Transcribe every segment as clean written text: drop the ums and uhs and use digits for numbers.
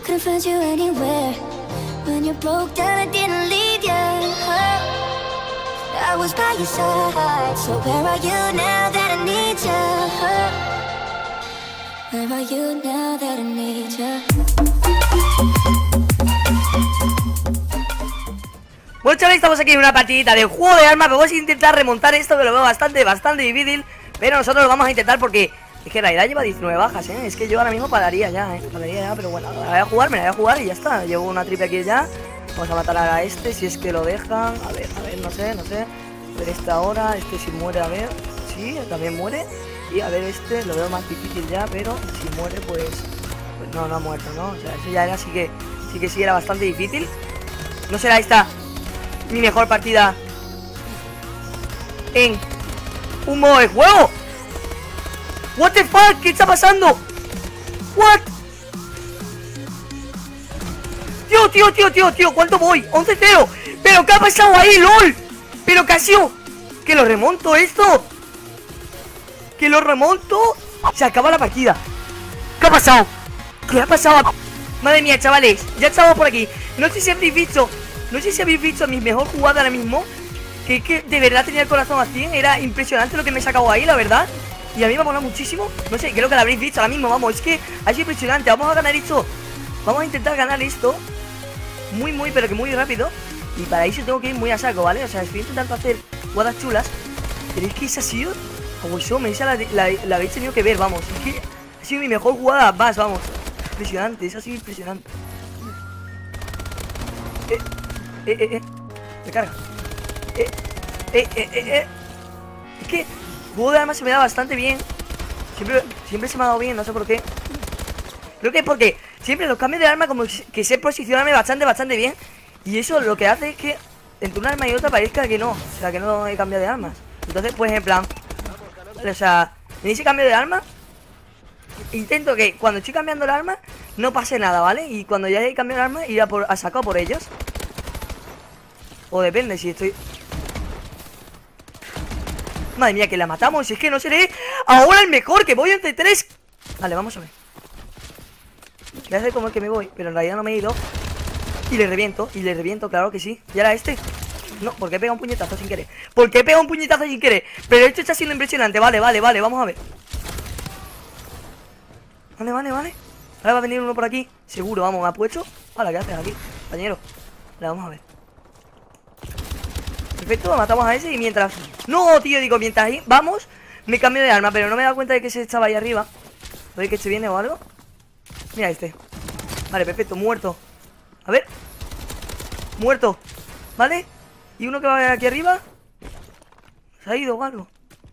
couldn't find you anywhere. When you broke down, I didn't leave you. I was by your side. So where are you now that I need you? Where are you now that I need you? Bueno, chavales, estamos aquí en una partidita de juego de armas. Vamos a intentar remontar esto, que lo veo bastante difícil. Pero nosotros lo vamos a intentar porque es que en realidad lleva 19 bajas, ¿eh? Es que yo ahora mismo pararía ya, pero bueno, me la voy a jugar y ya está. Llevo una triple aquí ya. Vamos a matar a este, si es que lo dejan. A ver, no sé. A ver este ahora, este si muere, a ver. Sí, también muere. Y a ver este, lo veo más difícil ya, pero si muere pues no ha muerto, ¿no? O sea, eso ya era, sí que era bastante difícil. No será esta mi mejor partida en un modo de juego. What the fuck, ¿qué está pasando? What? Tío, ¿cuánto voy? 11-0. ¿Pero qué ha pasado ahí, lol? ¿Pero qué ha sido? ¿Que lo remonto esto? ¿Que lo remonto? Se acaba la partida. ¿Qué ha pasado? ¿Qué ha pasado? Madre mía, chavales, ya estamos por aquí. No sé si habéis visto mi mejor jugada ahora mismo. Que de verdad tenía el corazón a 100. Era impresionante lo que me he sacado ahí, la verdad. Y a mí me ha molado muchísimo. No sé, creo que lo habréis visto ahora mismo, vamos. Es que ha sido impresionante, vamos a ganar esto. Vamos a intentar ganar esto pero que muy rápido. Y para eso tengo que ir muy a saco, ¿vale? O sea, estoy intentando hacer jugadas chulas. Pero es que esa ha sido, como eso, la habéis tenido que ver, vamos. Es que ha sido mi mejor jugada, vamos. Impresionante, esa ha sido impresionante. Recarga. Es que juego de armas se me da bastante bien. Siempre se me ha dado bien, no sé por qué. Creo que es porque siempre los cambios de arma como que sé posicionarme bastante bien. Y eso lo que hace es que entre una arma y otra parezca que no. O sea, que no he cambiado de armas. Entonces, pues en plan, o sea, en ese cambio de arma intento que cuando estoy cambiando el arma no pase nada, ¿vale? Y cuando ya he cambiado el arma ir a saco por ellos. O depende si estoy... Madre mía, que la matamos. Es que no seré ahora el mejor, que voy entre 3. Vale, vamos a ver. Voy a hacer como el que me voy, pero en realidad no me he ido. Y le reviento, claro que sí. ¿Y ahora este? No, porque he pegado un puñetazo sin querer. Pero esto está siendo impresionante. Vale, vamos a ver. Vale. Ahora va a venir uno por aquí. Seguro, vamos, me ha puesto. Vale, ¿qué haces aquí, compañero? Vale, vamos a ver. Perfecto, matamos a ese y mientras... No, tío, digo, mientras ahí vamos, me cambio de arma, pero no me he dado cuenta de que se estaba ahí arriba. ¿Veis que se viene o algo? Mira este. Vale, perfecto, muerto. A ver. Muerto. ¿Vale? Y uno que va aquí arriba. ¿Se ha ido o algo?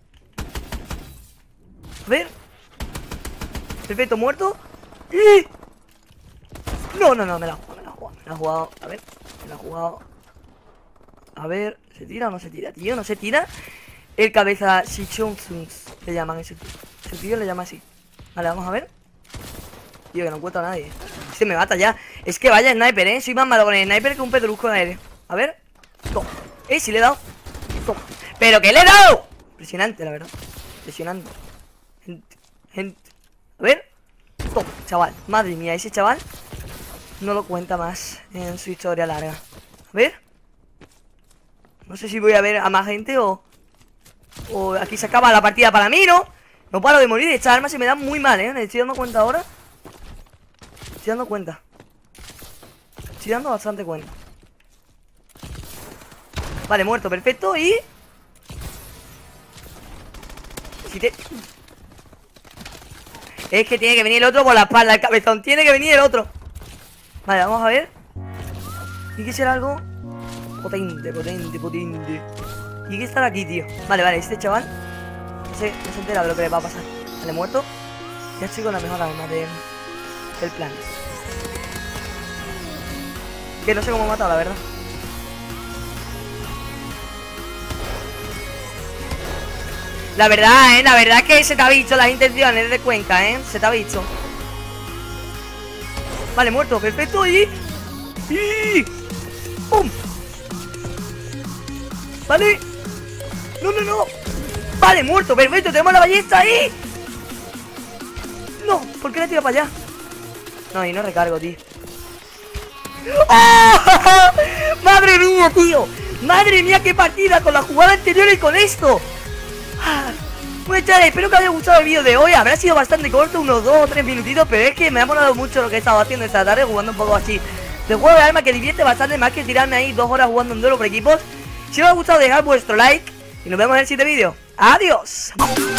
A ver. Perfecto, muerto. ¡Y! No, me la he jugado. A ver, me la he jugado. A ver, ¿se tira o no se tira, tío? No se tira. El cabeza Shichonsuns le llaman ese tío le llama así. Vale, vamos a ver. Tío, que no encuentro a nadie. Se me mata ya. Es que vaya sniper, soy más malo con el sniper que un pedrusco en aire. A ver. Toma. Sí le he dado. Toma. ¡Pero que le he dado! Impresionante, la verdad. Impresionante. Gente. A ver. Toma, chaval. Madre mía, ese chaval no lo cuenta más en su historia larga. A ver. No sé si voy a ver a más gente o aquí se acaba la partida para mí, ¿no? No paro de morir. Esta arma se me da muy mal, ¿eh? Me estoy dando cuenta ahora. Estoy dando bastante cuenta. Vale, muerto, perfecto. Y... Es que tiene que venir el otro por la espalda, el cabezón. Tiene que venir el otro. Vale, vamos a ver. Tiene que ser algo potente. Tiene que estar aquí, tío. Vale, este chaval no se entera de lo que le va a pasar. Vale, muerto. Ya estoy con la mejor arma del plan. Que no sé cómo he matado, la verdad. La verdad es que se te ha visto las intenciones de Cuenca, se te ha visto. Vale, muerto, perfecto. Y ¡pum! Vale. No. Vale, muerto, perfecto, tenemos la ballesta ahí. No, ¿por qué la tiro para allá? No, y no recargo, tío. ¡Oh! ¡Madre mía, tío! ¡Madre mía, qué partida con la jugada anterior y con esto! Bueno, chavales, espero que os haya gustado el vídeo de hoy. Habrá sido bastante corto, unos 2 o 3 minutitos, pero es que me ha molado mucho lo que he estado haciendo esta tarde, jugando un poco así de juego de arma, que divierte bastante más que tirarme ahí 2 horas jugando en duelo por equipos. Si os ha gustado, dejad vuestro like y nos vemos en el siguiente vídeo. ¡Adiós!